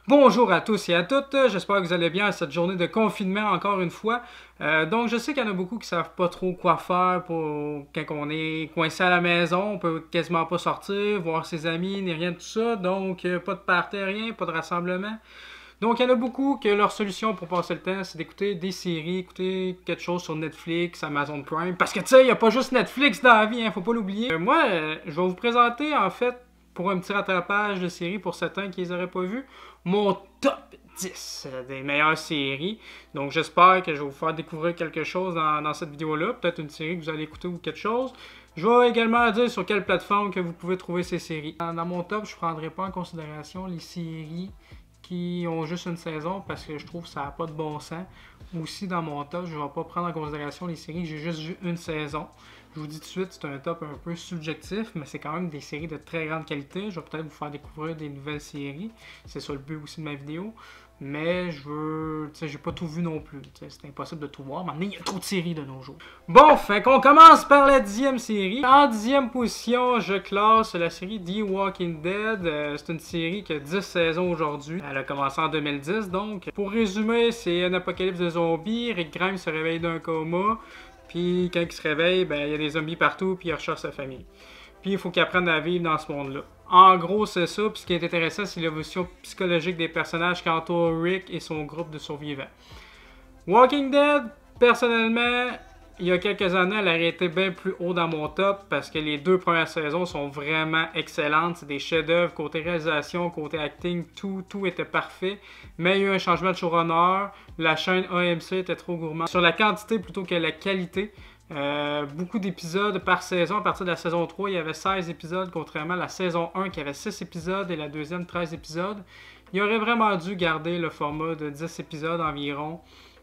Bonjour à tous et à toutes, j'espère que vous allez bien à cette journée de confinement encore une fois. Donc je sais qu'il y en a beaucoup qui savent pas trop quoi faire pour quand on est coincé à la maison, on peut quasiment pas sortir, voir ses amis, ni rien de tout ça, donc pas de party, rien, pas de rassemblement. Donc il y en a beaucoup que leur solution pour passer le temps, c'est d'écouter des séries, écouter quelque chose sur Netflix, Amazon Prime, parce que tu sais, il n'y a pas juste Netflix dans la vie, hein, faut pas l'oublier. Moi, je vais vous présenter en fait, pour un petit rattrapage de séries pour certains qui les auraient pas vus, mon top 10 des meilleures séries. Donc j'espère que je vais vous faire découvrir quelque chose dans cette vidéo-là. Peut-être une série que vous allez écouter ou quelque chose. Je vais également dire sur quelle plateforme que vous pouvez trouver ces séries. Dans mon top, je ne prendrai pas en considération les séries qui ont juste une saison parce que je trouve que ça n'a pas de bon sens. Aussi dans mon top, je ne vais pas prendre en considération les séries que j'ai juste vu une saison. Je vous dis tout de suite, c'est un top un peu subjectif, mais c'est quand même des séries de très grande qualité. Je vais peut-être vous faire découvrir des nouvelles séries. C'est ça le but aussi de ma vidéo. Mais je veux... Tu sais, j'ai pas tout vu non plus. C'est impossible de tout voir. Maintenant, il y a trop de séries de nos jours. Bon, fait qu'on commence par la 10e série. En 10e position, je classe la série The Walking Dead. C'est une série qui a 10 saisons aujourd'hui. Elle a commencé en 2010, donc. Pour résumer, c'est un apocalypse de zombies. Rick Grimes se réveille d'un coma. Puis quand il se réveille, ben, il y a des zombies partout, puis il recherche sa famille. Puis il faut qu'il apprenne à vivre dans ce monde-là. En gros, c'est ça. Puis ce qui est intéressant, c'est l'évolution psychologique des personnages qui entourent Rick et son groupe de survivants. Walking Dead, personnellement, il y a quelques années, elle aurait été bien plus haut dans mon top parce que les deux premières saisons sont vraiment excellentes. C'est des chefs-d'œuvre, côté réalisation, côté acting, tout était parfait. Mais il y a eu un changement de showrunner. La chaîne AMC était trop gourmande sur la quantité plutôt que la qualité. Beaucoup d'épisodes par saison. À partir de la saison 3, il y avait 16 épisodes, contrairement à la saison 1 qui avait 6 épisodes et la deuxième 13 épisodes. Il aurait vraiment dû garder le format de 10 épisodes environ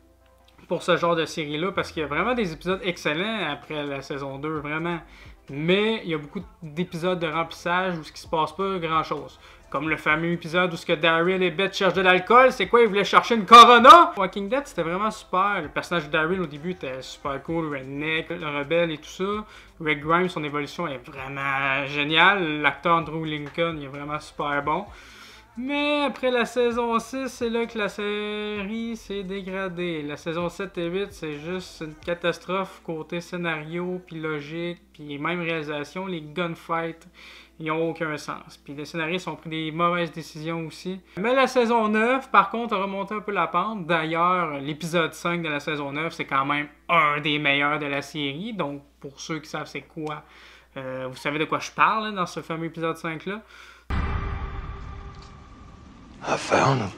pour ce genre de série-là, parce qu'il y a vraiment des épisodes excellents après la saison 2, vraiment. Mais il y a beaucoup d'épisodes de remplissage où ce qui se passe pas grand-chose. Comme le fameux épisode où ce que Daryl et Beth cherchent de l'alcool, c'est quoi? Ils voulaient chercher une Corona! Walking Dead, c'était vraiment super. Le personnage de Daryl, au début, était super cool, redneck, le rebelle et tout ça. Rick Grimes, son évolution est vraiment géniale. L'acteur Andrew Lincoln, il est vraiment super bon. Mais après la saison 6, c'est là que la série s'est dégradée. La saison 7 et 8, c'est juste une catastrophe côté scénario, puis logique, puis même réalisation. Les gunfights, ils n'ont aucun sens. Puis les scénaristes ont pris des mauvaises décisions aussi. Mais la saison 9, par contre, a remonté un peu la pente. D'ailleurs, l'épisode 5 de la saison 9, c'est quand même un des meilleurs de la série. Donc, pour ceux qui savent c'est quoi, vous savez de quoi je parle hein, dans ce fameux épisode 5-là. I found him.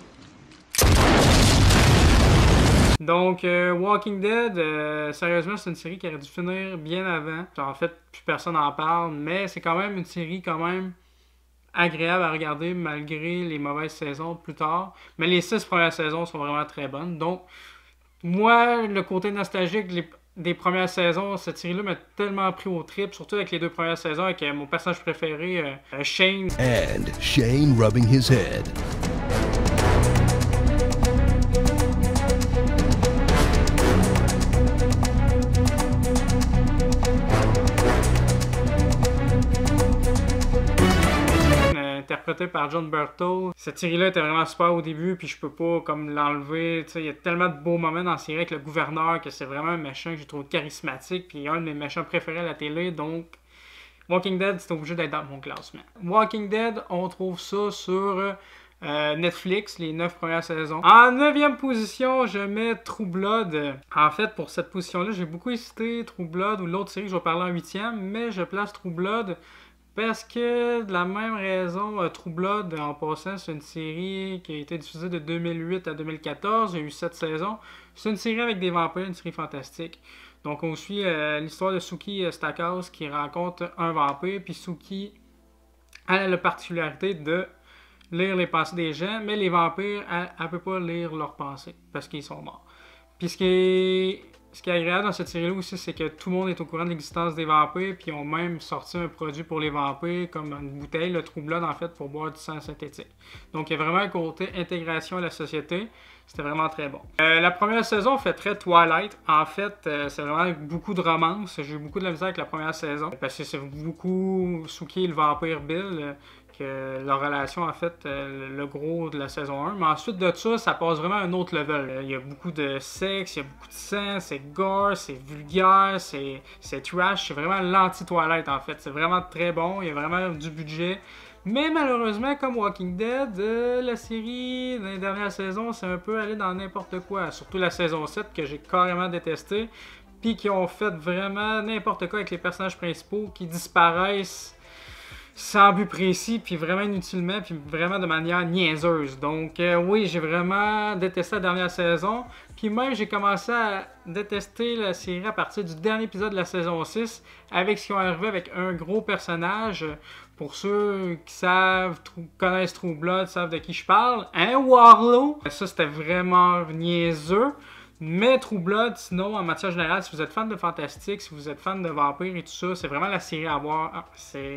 Donc, Walking Dead, sérieusement, c'est une série qui aurait dû finir bien avant. En fait, plus personne n'en parle, mais c'est quand même une série quand même agréable à regarder malgré les mauvaises saisons plus tard. Mais les 6 premières saisons sont vraiment très bonnes. Donc, moi, le côté nostalgique des premières saisons, cette série-là m'a tellement pris au trip, surtout avec les 2 premières saisons, avec mon personnage préféré, Shane. And Shane rubbing his head. Interprété par John Berthold. Cette série-là était vraiment super au début, puis je peux pas comme l'enlever. Il y a tellement de beaux moments dans la série avec le gouverneur que c'est vraiment un méchant que j'ai trouvé charismatique, puis un de mes méchants préférés à la télé, donc Walking Dead, c'est obligé d'être dans mon classement. Walking Dead, on trouve ça sur Netflix, les 9 premières saisons. En 9e position, je mets True Blood. En fait, pour cette position-là, j'ai beaucoup hésité True Blood ou l'autre série que je vais parler en 8e, mais je place True Blood parce que, de la même raison, True Blood, en passant, c'est une série qui a été diffusée de 2008 à 2014. Il y a eu 7 saisons. C'est une série avec des vampires, une série fantastique. Donc, on suit l'histoire de Sookie Stackhouse qui rencontre un vampire. Puis Sookie a la particularité de lire les pensées des gens, mais les vampires, elle ne peut pas lire leurs pensées parce qu'ils sont morts. Puis ce qui est agréable dans cette série-là aussi, c'est que tout le monde est au courant de l'existence des vampires, puis ils ont même sorti un produit pour les vampires, comme une bouteille, le True Blood, en fait, pour boire du sang synthétique. Donc, il y a vraiment un côté intégration à la société. C'était vraiment très bon. La première saison fait très Twilight. En fait, c'est vraiment beaucoup de romance. J'ai eu beaucoup de la misère avec la première saison. Parce que c'est beaucoup Sookie, le vampire Bill, leur relation, en fait, le gros de la saison 1. Mais ensuite de ça, ça passe vraiment à un autre level. Il y a beaucoup de sexe, il y a beaucoup de sang, c'est gore, c'est vulgaire, c'est trash. C'est vraiment l'anti-Twilight, en fait. C'est vraiment très bon, il y a vraiment du budget. Mais malheureusement, comme Walking Dead, la série, dans les dernières saisons, c'est un peu allé dans n'importe quoi. Surtout la saison 7, que j'ai carrément détesté. Puis qui ont fait vraiment n'importe quoi avec les personnages principaux qui disparaissent sans but précis, puis vraiment inutilement, puis vraiment de manière niaiseuse. Donc oui, j'ai vraiment détesté la dernière saison. Puis même, j'ai commencé à détester la série à partir du dernier épisode de la saison 6, avec ce qui est arrivé avec un gros personnage. Pour ceux qui savent, connaissent True Blood, savent de qui je parle. Hein, Warlow? Ça, c'était vraiment niaiseux. Mais True Blood, sinon, en matière générale, si vous êtes fan de fantastique, si vous êtes fan de vampires et tout ça, c'est vraiment la série à voir.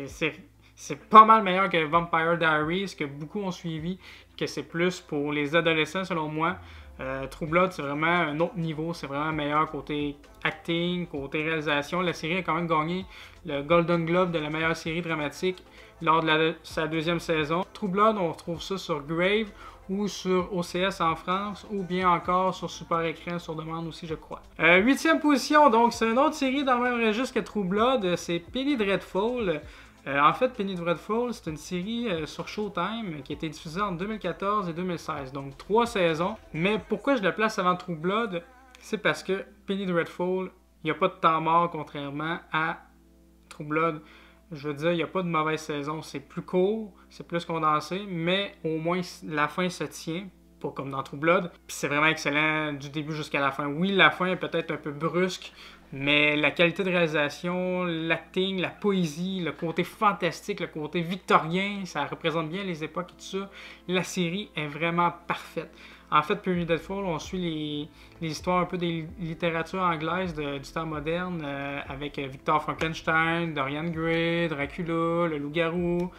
C'est pas mal meilleur que Vampire Diaries, que beaucoup ont suivi, que c'est plus pour les adolescents, selon moi. True Blood, c'est vraiment un autre niveau. C'est vraiment meilleur côté acting, côté réalisation. La série a quand même gagné le Golden Globe de la meilleure série dramatique lors de sa deuxième saison. True Blood, on retrouve ça sur Grave ou sur OCS en France, ou bien encore sur Super Écran sur demande aussi, je crois. 8e position, donc c'est une autre série dans le même registre que True Blood, c'est Penny Dreadful. En fait, Penny Dreadful, c'est une série sur Showtime qui a été diffusée en 2014 et 2016, donc 3 saisons. Mais pourquoi je la place avant True Blood? C'est parce que Penny Dreadful, il n'y a pas de temps mort contrairement à True Blood. Je veux dire, il n'y a pas de mauvaise saison. C'est plus court, c'est plus condensé, mais au moins la fin se tient, pas comme dans True Blood. Puis c'est vraiment excellent du début jusqu'à la fin. Oui, la fin est peut-être un peu brusque, mais la qualité de réalisation, l'acting, la poésie, le côté fantastique, le côté victorien, ça représente bien les époques et tout ça. La série est vraiment parfaite. En fait, Penny Dreadful, on suit les histoires un peu des littératures anglaises du temps moderne avec Victor Frankenstein, Dorian Gray, Dracula, le loup-garou,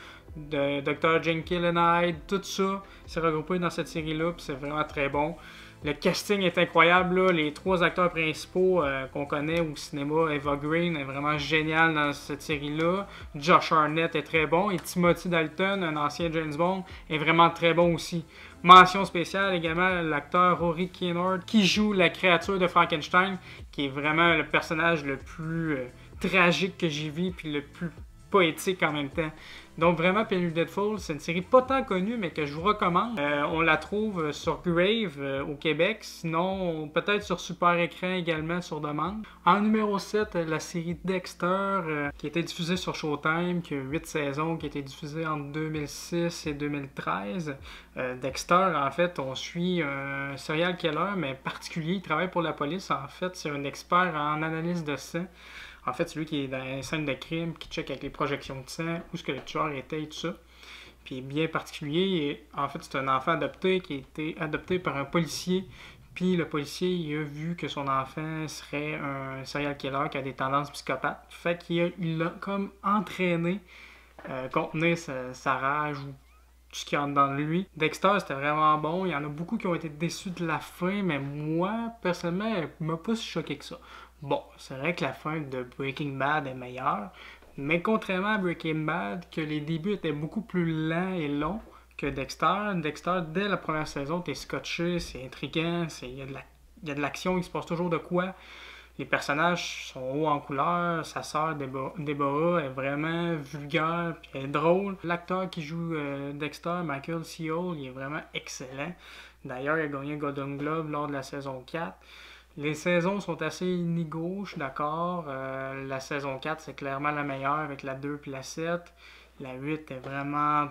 Dr. Jekyll and Hyde, tout ça s'est regroupé dans cette série-là, puis c'est vraiment très bon. Le casting est incroyable, là. Les 3 acteurs principaux qu'on connaît au cinéma, Eva Green est vraiment géniale dans cette série-là. Josh Hartnett est très bon et Timothy Dalton, un ancien James Bond, est vraiment très bon aussi. Mention spéciale également l'acteur Rory Kinnear qui joue la créature de Frankenstein, qui est vraiment le personnage le plus tragique que j'ai vu, puis le plus poétique en même temps. Donc vraiment, Penny Dreadful, c'est une série pas tant connue, mais que je vous recommande. On la trouve sur Grave au Québec, sinon peut-être sur Super Écran également sur demande. En numéro 7, la série Dexter, qui a été diffusée sur Showtime, qui a 8 saisons, qui a été diffusée entre 2006 et 2013. Dexter, en fait, on suit un serial killer, mais particulier, il travaille pour la police. En fait, c'est un expert en analyse de sang. En fait, c'est lui qui est dans les scènes de crime, qui check avec les projections de sang, où ce que le tueur était et tout ça. Puis bien particulier, en fait, c'est un enfant adopté qui a été adopté par un policier. Puis le policier, il a vu que son enfant serait un serial killer qui a des tendances psychopathes. Fait qu'il l'a comme entraîné, contenir sa rage ou tout ce qu'il y a dans lui. Dexter, c'était vraiment bon. Il y en a beaucoup qui ont été déçus de la fin, mais moi, personnellement, elle m'a pas si choqué que ça. Bon, c'est vrai que la fin de Breaking Bad est meilleure, mais contrairement à Breaking Bad, que les débuts étaient beaucoup plus lents et longs que Dexter. Dexter, dès la première saison, t'es scotché, c'est intriguant, il y a de l'action, il se passe toujours de quoi. Les personnages sont hauts en couleur, sa sœur Deborah est vraiment vulgaire puis elle est drôle. L'acteur qui joue Dexter, Michael C. Hall, il est vraiment excellent. D'ailleurs, il a gagné un Golden Globe lors de la saison 4. Les saisons sont assez inégaux, je suis d'accord. La saison 4, c'est clairement la meilleure avec la 2 puis la 7. La 8 est vraiment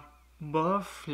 bof.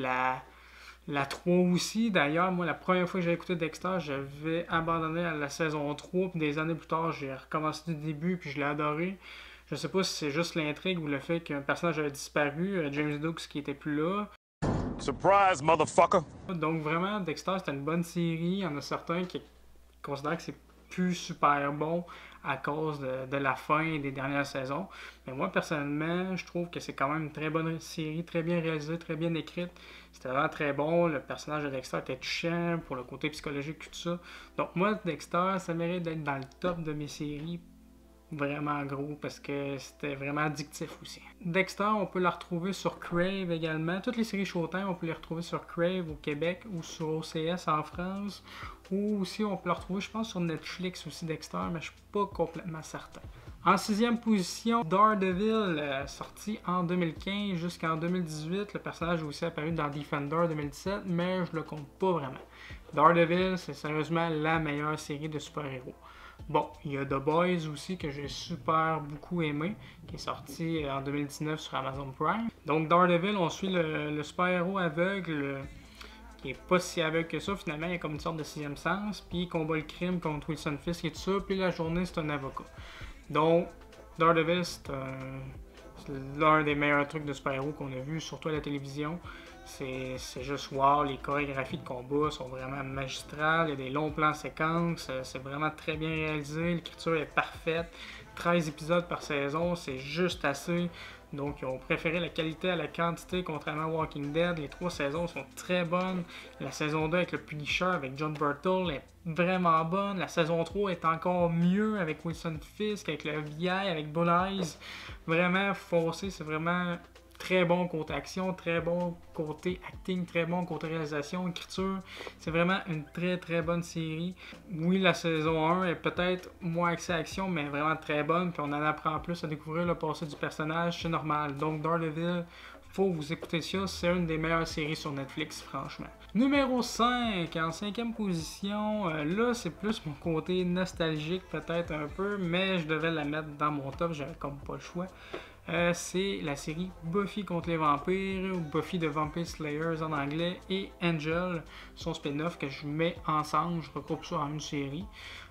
La 3 aussi. D'ailleurs, moi, la première fois que j'ai écouté Dexter, j'avais abandonné à la saison 3. Puis des années plus tard, j'ai recommencé du début puis je l'ai adoré. Je sais pas si c'est juste l'intrigue ou le fait qu'un personnage a disparu. James Dukes qui était plus là. Surprise, motherfucker! Donc vraiment, Dexter, c'était une bonne série. Il y en a certains qui considèrent que c'est plus super bon à cause de la fin et des dernières saisons. Mais moi, personnellement, je trouve que c'est quand même une très bonne série, très bien réalisée, très bien écrite. C'était vraiment très bon. Le personnage de Dexter était touchant pour le côté psychologique et tout ça. Donc moi, Dexter, ça mérite d'être dans le top de mes séries. vraiment gros parce que c'était vraiment addictif aussi. Dexter, on peut la retrouver sur Crave également. Toutes les séries Showtime, on peut les retrouver sur Crave au Québec ou sur OCS en France. Ou aussi, on peut la retrouver, je pense, sur Netflix aussi, Dexter, mais je suis pas complètement certain. En 6e position, Daredevil, sorti en 2015 jusqu'en 2018. Le personnage est aussi apparu dans Defender 2017, mais je le compte pas vraiment. Daredevil, c'est sérieusement la meilleure série de super-héros. Bon, il y a The Boys aussi que j'ai super beaucoup aimé, qui est sorti en 2019 sur Amazon Prime. Donc Daredevil, on suit le super-héros aveugle, qui est pas si aveugle que ça, finalement, il y a comme une sorte de 6e sens, puis il combat le crime contre Wilson Fisk et tout ça, puis la journée, c'est un avocat. Donc, Daredevil, c'est l'un des meilleurs trucs de super-héros qu'on a vu, surtout à la télévision. C'est juste wow, les chorégraphies de combat sont vraiment magistrales, il y a des longs plans séquences, c'est vraiment très bien réalisé, l'écriture est parfaite. 13 épisodes par saison, c'est juste assez. Donc, ils ont préféré la qualité à la quantité, contrairement à Walking Dead. Les 3 saisons sont très bonnes. La saison 2 avec le Punisher, avec John Burtle, est vraiment bonne. La saison 3 est encore mieux avec Wilson Fisk, avec le FBI, avec Bull Eyes. Vraiment foncé, c'est vraiment très bon côté action, très bon côté acting, très bon côté réalisation, écriture. C'est vraiment une très très bonne série. Oui, la saison 1 est peut-être moins axée action, mais vraiment très bonne. Puis on en apprend plus à découvrir le passé du personnage, c'est normal. Donc Daredevil, faut vous écouter ça, c'est une des meilleures séries sur Netflix, franchement. Numéro 5, en 5e position, là c'est plus mon côté nostalgique peut-être un peu, mais je devais la mettre dans mon top, j'avais comme pas le choix. C'est la série Buffy contre les vampires, ou Buffy the Vampire Slayers en anglais, et Angel, son spin-off que je mets ensemble, je regroupe ça en une série.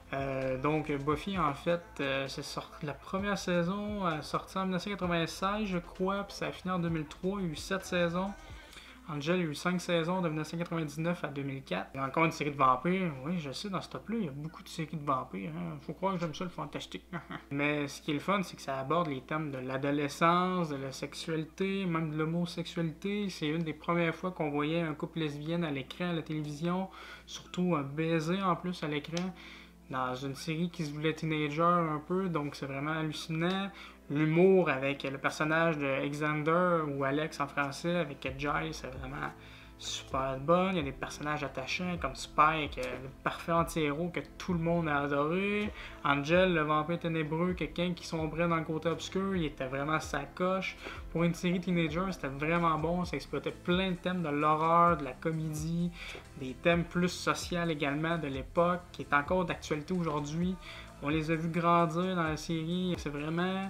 Donc Buffy, en fait, c'est sorti la première saison, sortie en 1996 je crois, puis ça a fini en 2003, il y a eu 7 saisons. Angel, il y a eu 5 saisons de 1999 à 2004. Il y a encore une série de vampires. Oui, je sais, dans ce top-là, il y a beaucoup de séries de vampires. Faut croire que j'aime ça, le fantastique. Mais ce qui est le fun, c'est que ça aborde les thèmes de l'adolescence, de la sexualité, même de l'homosexualité. C'est une des premières fois qu'on voyait un couple lesbienne à l'écran, à la télévision. Surtout un baiser en plus à l'écran. Dans une série qui se voulait teenager un peu, donc c'est vraiment hallucinant. L'humour avec le personnage de Xander ou Alex en français avec Giles, c'est vraiment super bon. Il y a des personnages attachants comme Spike, le parfait anti-héros que tout le monde a adoré. Angel, le vampire ténébreux, quelqu'un qui sombrait dans le côté obscur, il était vraiment sa coche. Pour une série teenager, c'était vraiment bon. Ça exploitait plein de thèmes de l'horreur, de la comédie, des thèmes plus sociaux également de l'époque, qui est encore d'actualité aujourd'hui. On les a vus grandir dans la série. C'était vraiment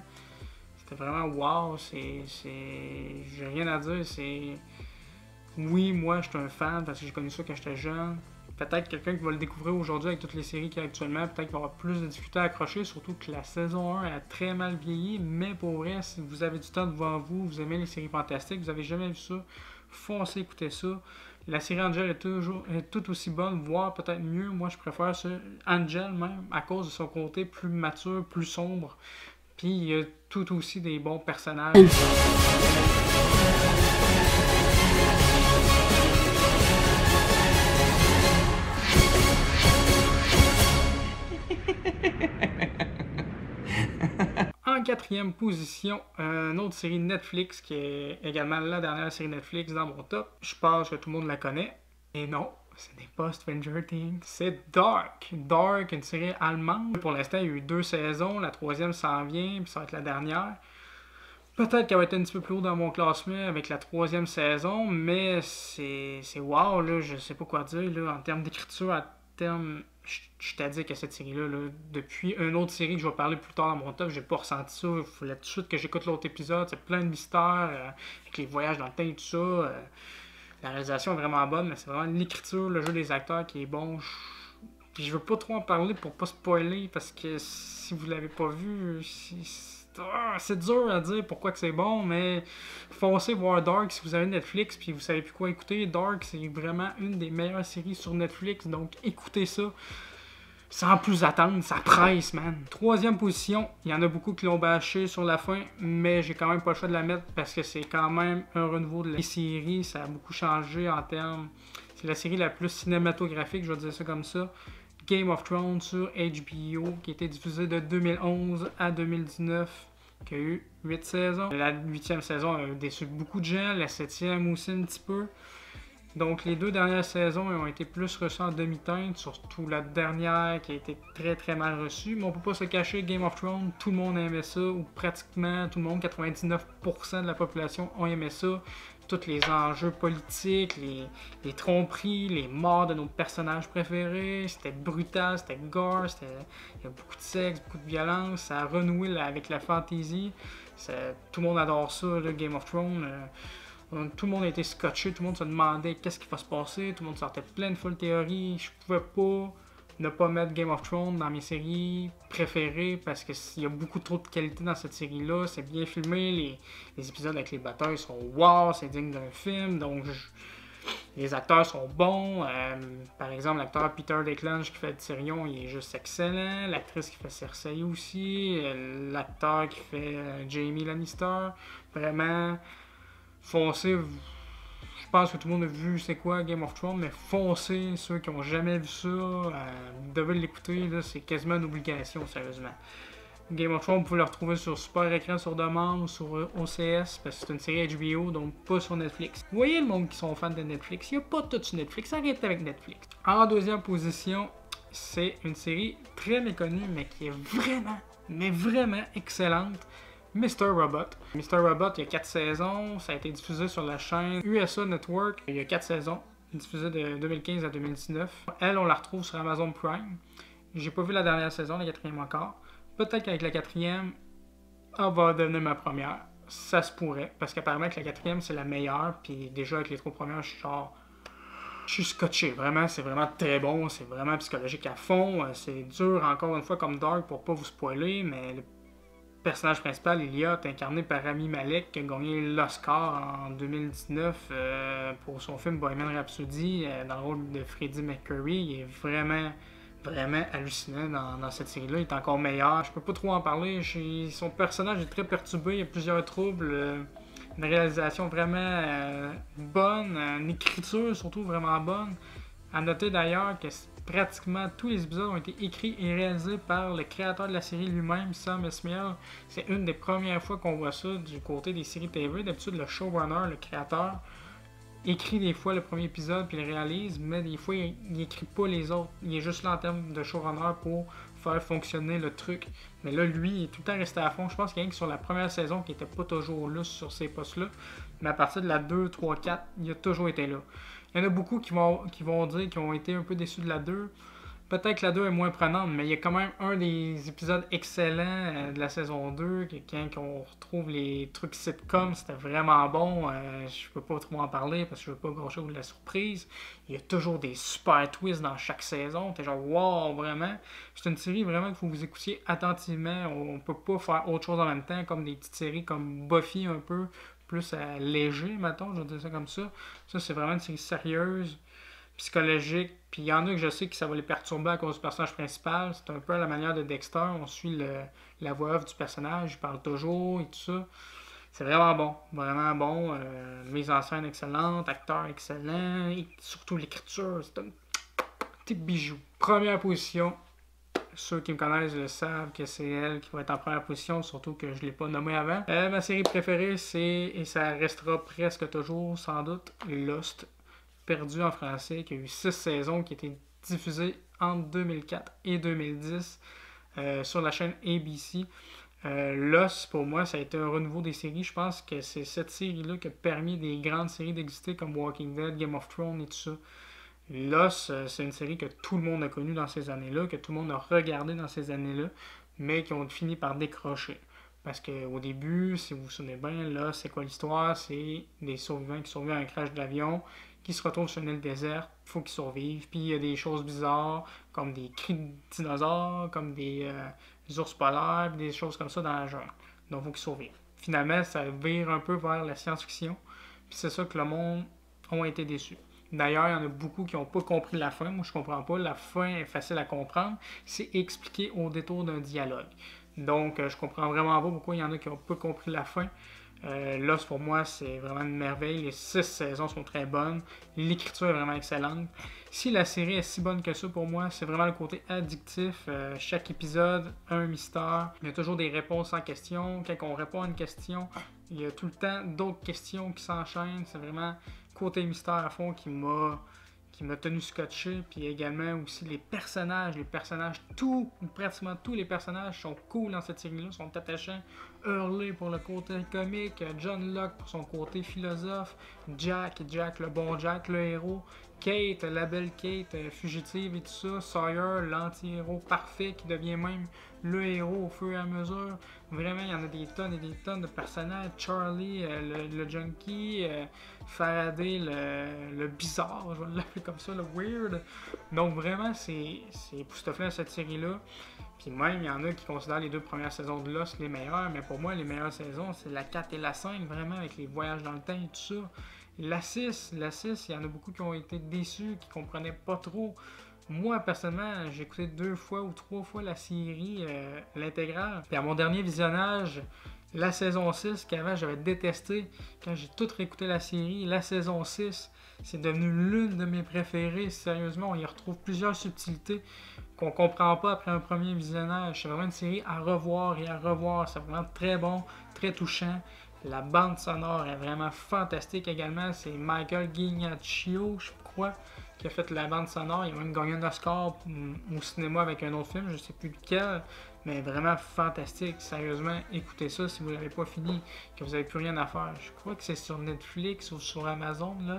wow. J'ai rien à dire. Oui, moi, je suis un fan parce que j'ai connu ça quand j'étais jeune. Peut-être quelqu'un qui va le découvrir aujourd'hui avec toutes les séries qu'il y a actuellement, peut-être qu'il va avoir plus de difficultés à accrocher, surtout que la saison 1 a très mal vieilli. Mais pour vrai, si vous avez du temps devant vous, vous aimez les séries fantastiques, vous avez jamais vu ça, foncez écouter ça. La série Angel est tout aussi bonne, voire peut-être mieux. Moi, je préfère Angel même, à cause de son côté plus mature, plus sombre. Puis il y a tout aussi des bons personnages. En 4e position, une autre série Netflix qui est également la dernière série Netflix dans mon top. Je pense que tout le monde la connaît. Et non, ce n'est pas Stranger Things, c'est Dark. Dark, une série allemande. Pour l'instant, il y a eu 2 saisons. La 3e s'en vient, puis ça va être la dernière. Peut-être qu'elle va être un petit peu plus haut dans mon classement avec la 3e saison, mais c'est wow, là, je sais pas quoi dire. Là, en termes d'écriture, en termes... Je t'ai dit que cette série-là, depuis une autre série que je vais parler plus tard dans mon top, j'ai pas ressenti ça. Il fallait tout de suite que j'écoute l'autre épisode. C'est plein de mystères, avec les voyages dans le temps et tout ça. La réalisation est vraiment bonne, mais c'est vraiment l'écriture, le jeu des acteurs qui est bon. Puis je veux pas trop en parler pour pas spoiler, parce que si vous l'avez pas vu, c'est dur à dire pourquoi que c'est bon, mais foncez voir Dark si vous avez Netflix puis vous savez plus quoi écouter. Dark, c'est vraiment une des meilleures séries sur Netflix, donc écoutez ça sans plus attendre, ça presse, man. 3e position, il y en a beaucoup qui l'ont bâché sur la fin, mais j'ai quand même pas le choix de la mettre parce que c'est quand même un renouveau de la série. Ça a beaucoup changé en termes... C'est la série la plus cinématographique, je vais dire ça comme ça. Game of Thrones sur HBO, qui a été diffusé de 2011 à 2019, qui a eu 8 saisons. La 8e saison a déçu beaucoup de gens, la 7e aussi un petit peu. Donc les 2 dernières saisons ont été plus reçues en demi-teinte, surtout la dernière qui a été très très mal reçue. Mais on peut pas se cacher, Game of Thrones, tout le monde aimait ça, ou pratiquement tout le monde, 99% de la population ont aimé ça. Tous les enjeux politiques, les tromperies, les morts de nos personnages préférés, c'était brutal, c'était gore, il y a beaucoup de sexe, beaucoup de violence, ça a renoué avec la fantasy. Tout le monde adore ça, là, Game of Thrones. Tout le monde a été scotché, tout le monde se demandait qu'est-ce qui va se passer, tout le monde sortait plein de folles théories. Je pouvais pas ne pas mettre Game of Thrones dans mes séries préférées parce qu'il y a beaucoup trop de qualité dans cette série-là. C'est bien filmé, les épisodes avec les batailles sont wow, c'est digne d'un film, donc les acteurs sont bons. Par exemple, l'acteur Peter Dinklage qui fait Tyrion, il est juste excellent. L'actrice qui fait Cersei aussi. L'acteur qui fait Jaime Lannister. Vraiment, foncez. Je pense que tout le monde a vu c'est quoi Game of Thrones, mais foncez, ceux qui n'ont jamais vu ça, vous devez l'écouter, c'est quasiment une obligation, sérieusement. Game of Thrones, vous pouvez le retrouver sur Super Écran sur demande ou sur OCS, parce que c'est une série HBO, donc pas sur Netflix. Vous voyez le monde qui sont fans de Netflix, il n'y a pas tout sur Netflix, arrêtez avec Netflix. En deuxième position, c'est une série très méconnue, mais qui est vraiment, mais vraiment excellente. Mr. Robot. Mr. Robot, il y a 4 saisons. Ça a été diffusé sur la chaîne USA Network. Il y a 4 saisons, diffusé de 2015 à 2019. Elle, on la retrouve sur Amazon Prime. J'ai pas vu la dernière saison, la 4e encore. Peut-être qu'avec la 4e, elle va devenir ma première. Ça se pourrait, parce qu'apparemment que la 4e, c'est la meilleure. Puis déjà, avec les 3 premières, je suis scotché. Vraiment, c'est vraiment très bon. C'est vraiment psychologique à fond. C'est dur, encore une fois, comme Dark, pour pas vous spoiler, mais le personnage principal, Elliot, incarné par Rami Malek, qui a gagné l'Oscar en 2019 pour son film Bohemian Rhapsody dans le rôle de Freddie Mercury. Il est vraiment, vraiment hallucinant dans cette série-là. Il est encore meilleur. Je peux pas trop en parler. Son personnage est très perturbé. Il y a plusieurs troubles. Une réalisation vraiment bonne. Une écriture surtout vraiment bonne. À noter d'ailleurs que pratiquement tous les épisodes ont été écrits et réalisés par le créateur de la série lui-même, Sam Esmail. C'est une des premières fois qu'on voit ça du côté des séries TV. D'habitude, le showrunner, le créateur, écrit des fois le premier épisode puis le réalise, mais des fois, il n'écrit pas les autres. Il est juste là en termes de showrunner pour faire fonctionner le truc. Mais là, lui, il est tout le temps resté à fond. Je pense qu'il y a que sur la première saison qui n'était pas toujours là sur ces postes-là. Mais à partir de la 2, 3, 4, il a toujours été là. Il y en a beaucoup qui vont dire qu'ils ont été un peu déçus de la 2. Peut-être que la 2 est moins prenante, mais il y a quand même un des épisodes excellents de la saison 2, quand on retrouve les trucs sitcom, c'était vraiment bon. Je peux pas trop en parler parce que je veux pas gâcher de la surprise. Il y a toujours des super twists dans chaque saison. T'es genre, wow, vraiment. C'est une série vraiment qu'il faut vous écoutiez attentivement. On peut pas faire autre chose en même temps, comme des petites séries comme Buffy un peu, plus léger, mettons, je vais dire ça comme ça. Ça, c'est vraiment une série sérieuse, psychologique, puis il y en a que je sais que ça va les perturber à cause du personnage principal. C'est un peu à la manière de Dexter, on suit la voix off du personnage, il parle toujours et tout ça. C'est vraiment bon, mise en scène excellente, acteur excellent, et surtout l'écriture, c'est un petit bijou. Première position, ceux qui me connaissent le savent que c'est elle qui va être en première position, surtout que je ne l'ai pas nommée avant. Ma série préférée, et ça restera presque toujours, sans doute, Lost. Perdu en français, qui a eu 6 saisons, qui a été diffusée entre 2004 et 2010 sur la chaîne ABC. Lost, pour moi, ça a été un renouveau des séries. Je pense que c'est cette série-là qui a permis des grandes séries d'exister comme Walking Dead, Game of Thrones et tout ça. Lost, c'est une série que tout le monde a connue dans ces années-là, que tout le monde a regardé dans ces années-là, mais qui ont fini par décrocher. Parce qu'au début, si vous vous souvenez bien, là, c'est quoi l'histoire? C'est des survivants qui survivent à un crash d'avion, qui se retrouvent sur une île déserte, il faut qu'ils survivent. Puis il y a des choses bizarres, comme des cris de dinosaures, comme des ours polaires, puis des choses comme ça dans la jungle. Donc il faut qu'ils survivent. Finalement, ça vire un peu vers la science-fiction. Puis c'est ça que le monde a été déçu. D'ailleurs, il y en a beaucoup qui n'ont pas compris la fin. Moi, je comprends pas. La fin est facile à comprendre. C'est expliqué au détour d'un dialogue. Donc, je comprends vraiment pas pourquoi il y en a qui n'ont pas compris la fin. Lost, pour moi, c'est vraiment une merveille. Les 6 saisons sont très bonnes. L'écriture est vraiment excellente. Si la série est si bonne que ça, pour moi, c'est vraiment le côté addictif. Chaque épisode a un mystère. Il y a toujours des réponses en question. Quand on répond à une question, il y a tout le temps d'autres questions qui s'enchaînent. C'est vraiment côté mystère à fond qui m'a tenu scotché. Puis également aussi les personnages, pratiquement tous les personnages sont cool dans cette série-là, sont attachants. Hurley pour le côté comique, John Locke pour son côté philosophe, Jack le bon Jack, le héros, Kate, la belle Kate, fugitive et tout ça, Sawyer, l'anti-héros parfait qui devient même le héros au fur et à mesure. Vraiment, il y en a des tonnes et des tonnes de personnages. Charlie, le junkie, Faraday, le bizarre, je vais l'appeler comme ça, le weird. Donc vraiment, c'est époustouflant cette série-là. Puis même, il y en a qui considèrent les 2 premières saisons de Lost les meilleures, mais pour moi, les meilleures saisons, c'est la 4 et la 5, vraiment, avec les voyages dans le temps et tout ça. La 6, il y en a beaucoup qui ont été déçus, qui comprenaient pas trop. Moi, personnellement, j'ai écouté 2 fois ou 3 fois la série, l'intégrale. Puis à mon dernier visionnage, la saison 6, qu'avant j'avais détesté, quand j'ai tout réécouté la série, la saison 6, c'est devenu l'une de mes préférées. Sérieusement, on y retrouve plusieurs subtilités qu'on comprend pas après un premier visionnage. C'est vraiment une série à revoir et à revoir. C'est vraiment très bon, très touchant. La bande sonore est vraiment fantastique également. C'est Michael Giacchino, je crois, qui a fait la bande sonore. Il a même gagné un Oscar au cinéma avec un autre film, je sais plus lequel, mais vraiment fantastique. Sérieusement, écoutez ça si vous l'avez pas fini, que vous n'avez plus rien à faire. Je crois que c'est sur Netflix ou sur Amazon, là.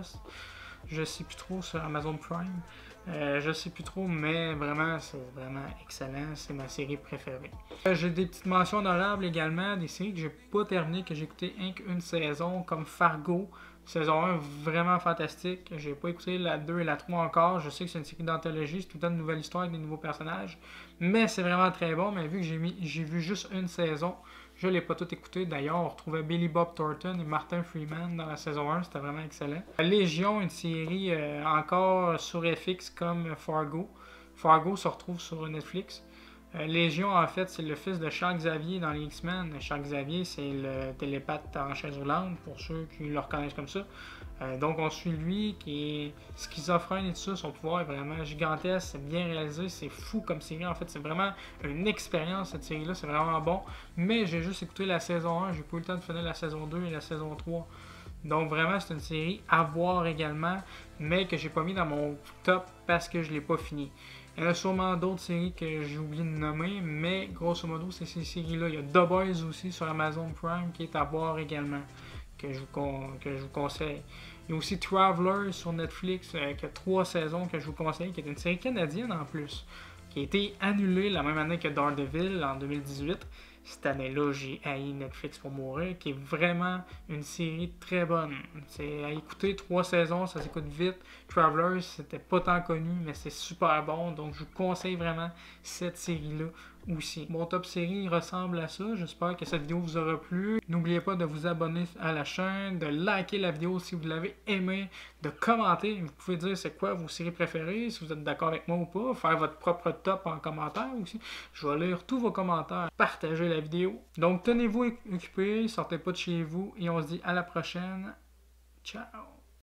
Je sais plus trop, sur Amazon Prime. Je sais plus trop, mais vraiment, c'est vraiment excellent. C'est ma série préférée. J'ai des petites mentions honorables également, des séries que j'ai pas terminées, que j'ai écouté une saison, comme Fargo. Saison 1, vraiment fantastique. J'ai pas écouté la 2 et la 3 encore. Je sais que c'est une série d'anthologie, c'est tout le temps une nouvelle histoire avec des nouveaux personnages. Mais c'est vraiment très bon. Mais vu que j'ai vu juste une saison, je l'ai pas tout écouté. D'ailleurs, on retrouvait Billy Bob Thornton et Martin Freeman dans la saison 1. C'était vraiment excellent. Légion, une série encore sur FX comme Fargo. Fargo se retrouve sur Netflix. Légion, en fait, c'est le fils de Charles Xavier dans les X-Men. Charles Xavier, c'est le télépathe en chaise roulante, pour ceux qui le reconnaissent comme ça. Donc, on suit lui, qui est schizophrène et tout ça. Son pouvoir est vraiment gigantesque, c'est bien réalisé, c'est fou comme série. En fait, c'est vraiment une expérience, cette série-là. C'est vraiment bon. Mais j'ai juste écouté la saison 1, j'ai pas eu le temps de finir la saison 2 et la saison 3. Donc, vraiment, c'est une série à voir également, mais que j'ai pas mis dans mon top parce que je l'ai pas fini. Il y en a sûrement d'autres séries que j'ai oublié de nommer, mais grosso modo, c'est ces séries-là. Il y a The Boys aussi sur Amazon Prime qui est à voir également, que je vous conseille. Il y a aussi Traveler sur Netflix, qui a 3 saisons que je vous conseille, qui est une série canadienne en plus, qui a été annulée la même année que Daredevil en 2018. Cette année-là, j'ai haï Netflix pour mourir, qui est vraiment une série très bonne. C'est à écouter, 3 saisons, ça s'écoute vite. Travelers, c'était pas tant connu, mais c'est super bon, donc je vous conseille vraiment cette série-là aussi. Mon top série ressemble à ça, j'espère que cette vidéo vous aura plu. N'oubliez pas de vous abonner à la chaîne, de liker la vidéo si vous l'avez aimé, de commenter. Vous pouvez dire c'est quoi vos séries préférées, si vous êtes d'accord avec moi ou pas, faire votre propre top en commentaire aussi. Je vais lire tous vos commentaires, partager la vidéo. Donc tenez-vous occupés, sortez pas de chez vous et on se dit à la prochaine. Ciao!